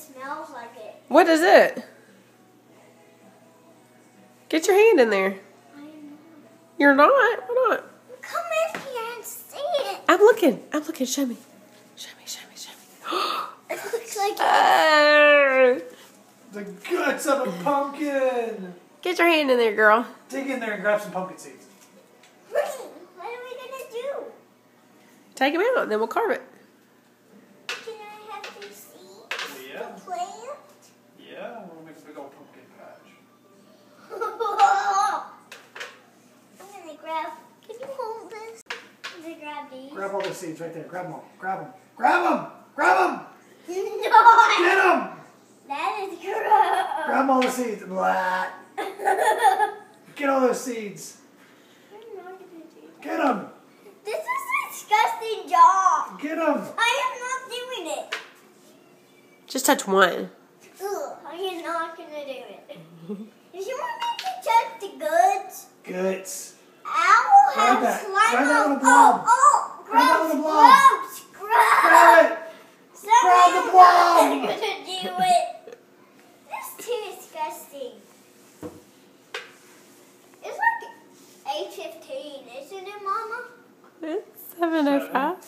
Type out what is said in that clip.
smells like it. What is it? Get your hand in there. I know. You're not? Why not? Come in here and see it. I'm looking. Show me. Show me. It looks like it. The guts of a pumpkin. Get your hand in there, girl. Dig in there and grab some pumpkin seeds. What are we gonna do? Take them out, and then we'll carve it. Can I have these seeds? Yeah. To plant? Yeah, we'll make a big old pumpkin patch. I'm gonna grab. Can you hold this? I'm gonna grab these. Grab all the seeds right there. Grab them all. Grab them. Grab them. Grab them. No. Get them. That is gross. Grab all the seeds. Blah. Get all those seeds. I'm not gonna do that. Get them. This is a disgusting job. Get them. I am not doing it. Just touch one. Ugh, I am not gonna do it. If you want me to touch the goods, Guts. I will Grab have that. slime Grab that on. with a blob. Oh, Grab that with a gross, blob. gross. Grab it. Grab the blob. I'm gonna do it. That's too disgusting. It's like 8:15, isn't it, Mama? It's 7:05.